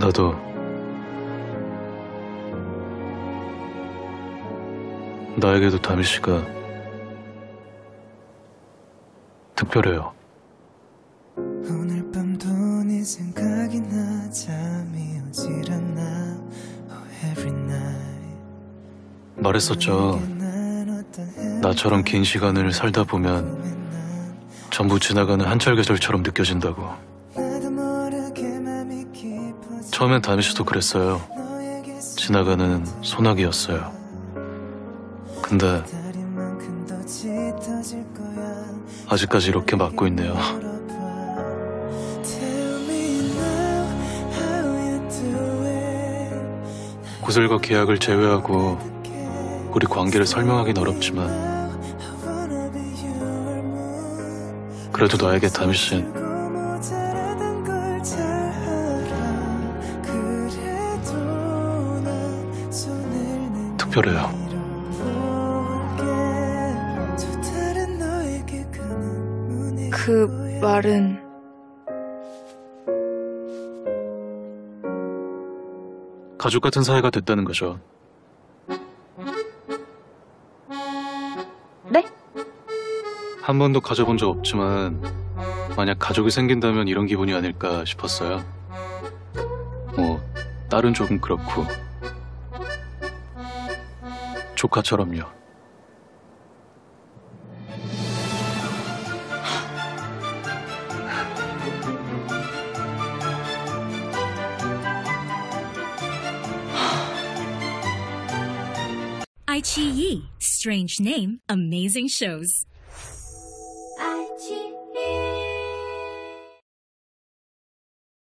나도 나에게도 다미 씨가 특별해요. 오늘 밤도 네 생각이 나 잠이 오질 않나 every night 말했었죠. 나처럼 긴 시간을 살다 보면 전부 지나가는 한철 계절처럼 느껴진다고. 처음엔 다미 씨도 그랬어요. 지나가는 소나기였어요. 근데 아직까지 이렇게 맞고 있네요. 구슬과 계약을 제외하고 우리 관계를 설명하긴 어렵지만 그래도 나에게 다미 씨는 특별해요. 그 말은 가족 같은 사이가 됐다는 거죠. 네? 한 번도 가져본 적 없지만 만약 가족이 생긴다면 이런 기분이 아닐까 싶었어요. 뭐 딸은 조금 그렇고 조카처럼요. iQIYI, strange name, amazing shows. iQIYI